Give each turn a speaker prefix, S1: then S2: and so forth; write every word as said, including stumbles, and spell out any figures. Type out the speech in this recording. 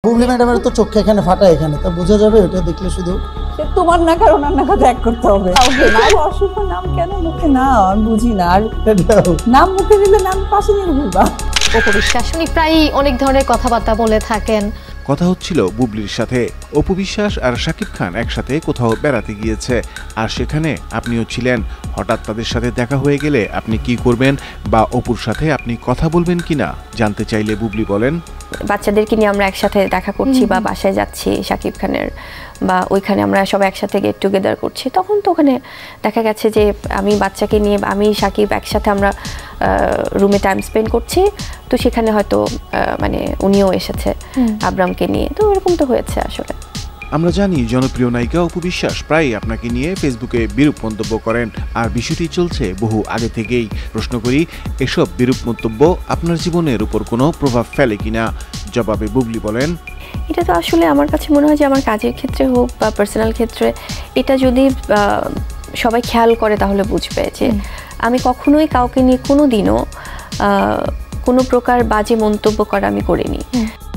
S1: বুবলি ম্যাডামের তো চোখে এখানে ফাটা, এখানে তা বোঝা যাবে ওটা দেখলে শুধু।
S2: তোমার না কারণ ওনার নাকা ত্যাগ করতে হবে। অশুভ নাম কেন মুখে না আমি বুঝি না। আর নাম মুখে নিলে নাম পাশে নিয়ে ঘুরবা।
S3: অপু বিশ্বাস উনি প্রায়ই অনেক ধরনের কথাবার্তা বলে থাকেন।
S4: কথা হচ্ছিল বুবলির সাথে। অপু বিশ্বাস আর শাকিব খান একসাথে কোথাও বেড়াতে গিয়েছে, আর সেখানে আপনিও ছিলেন। হঠাৎ তাদের সাথে দেখা হয়ে গেলে আপনি কি করবেন, বা অপুর সাথে আপনি কথা বলবেন কিনা জানতে চাইলে বুবলি বলেন,
S5: বাচ্চাদেরকে নিয়ে আমরা একসাথে দেখা করছি বা বাসায় যাচ্ছি শাকিব খানের, বা ওইখানে আমরা সব একসাথে গেট টুগেদার করছি, তখন তো ওখানে দেখা গেছে যে আমি বাচ্চাকে নিয়ে আমি শাকিব একসাথে আমরা রুমে টাইম স্পেন্ড করছি, তো সেখানে হয়তো মানে উনিও এসেছে আব্রামকে নিয়ে, তো এরকম তো হয়েছে আসলে।
S4: আমরা জানি জনপ্রিয় নায়িকা অপু বিশ্বাস প্রায় আপনাকে নিয়ে ফেসবুকে বিরূপ মন্তব্য করেন, আর বিষয়টি চলছে বহু আগে থেকেই। প্রশ্ন করি, এসব বিরূপ মন্তব্য আপনার জীবনের উপর কোনো প্রভাব ফেলে কিনা? জবাবে বুবলি বলেন,
S5: এটা তো আসলে আমার কাছে মনে হয় যে আমার কাজের ক্ষেত্রে হোক বা পার্সোনাল ক্ষেত্রে, এটা যদি সবাই খেয়াল করে তাহলে বুঝবে যে আমি কখনোই কাউকে নিয়ে কোনো দিনও কোনো প্রকার বাজে মন্তব্য করা আমি করিনি।